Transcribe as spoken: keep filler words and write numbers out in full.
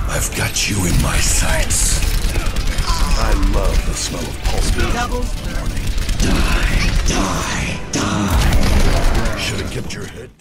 I've got you in my sights. I love the smell of pulse in the morning. Die, die, die. Should have kept your head.